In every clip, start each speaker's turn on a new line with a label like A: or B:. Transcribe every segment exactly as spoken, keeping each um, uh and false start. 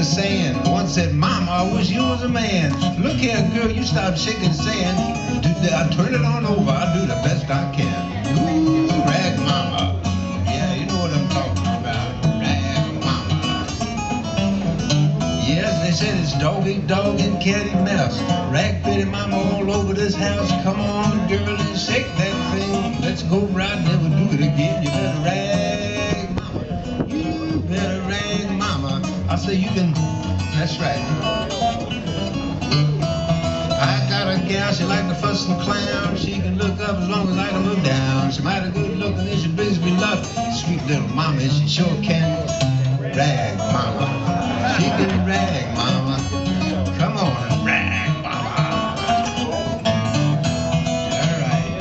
A: sand. One said, Mama, I wish you was a man. Look here, girl, you stop shaking sand. Do I turn it on over, I'll do the best I can. Ooh, rag mama. Yeah, you know what I'm talking about. Rag mama. Yes, they said it's dog eat dog and cat eat mouse. Rag pretty mama all over this house. Come on, girl, and shake that thing. Let's go right, never do it again. You better rag mama. You better rag mama. I say you can, that's right. I got a gal, she like to fuss and clown. She can look up as long as I can look down. She mighty good looking and she brings me love. Sweet little mama, and she sure can rag mama. She can rag mama. Come on, rag mama. All right.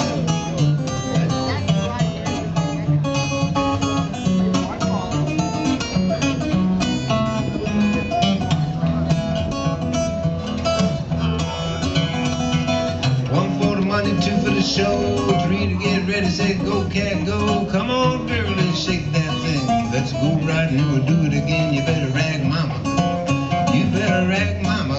A: One for the money, two for the show, three to get ready, say go cat go. Come on girl and shake that thing. Let's go right and we'll do it again. You better rag mama. You better rag mama.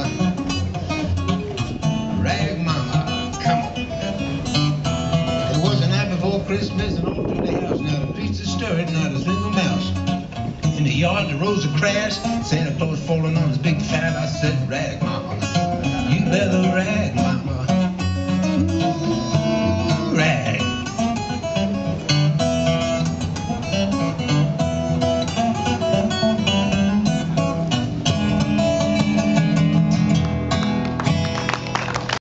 A: Rag mama. Come on. It was the night before Christmas and all through the house. Now the pizza stirred, not a single mouse. In the yard the roses crashed. Santa Claus falling on his big fat. I said rag